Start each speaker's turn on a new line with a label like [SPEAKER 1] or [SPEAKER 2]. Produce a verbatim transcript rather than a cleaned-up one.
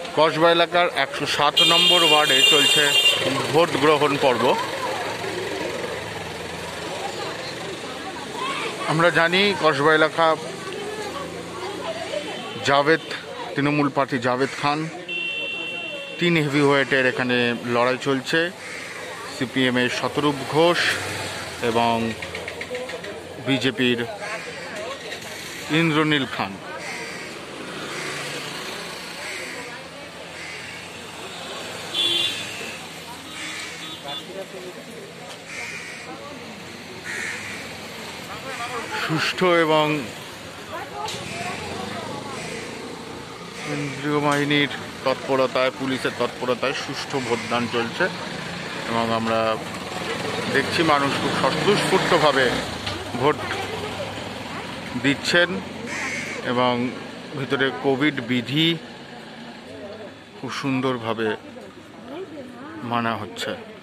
[SPEAKER 1] কসবা এলাকার একশো সাত নম্বর ওয়ার্ডে চলছে ভোট গ্রহণ পর্ব। আমরা জানি কসবা এলাকা জাভেদ তৃণমূল প্রার্থী জাভেদ খান, তিন হেভিওয়েটের এখানে লড়াই চলছে। সিপিএমের শতরূপ ঘোষ এবং বিজেপির ইন্দ্রনীল খান। সুষ্ঠু এবং কেন্দ্রীয় বাহিনীর তৎপরতায়, পুলিশের তৎপরতায় সুষ্ঠু ভোটদান চলছে এবং আমরা দেখছি মানুষ খুব স্বতঃস্ফূর্তভাবে ভোট দিচ্ছেন এবং ভিতরে কোভিড বিধি খুব সুন্দরভাবে মানা হচ্ছে।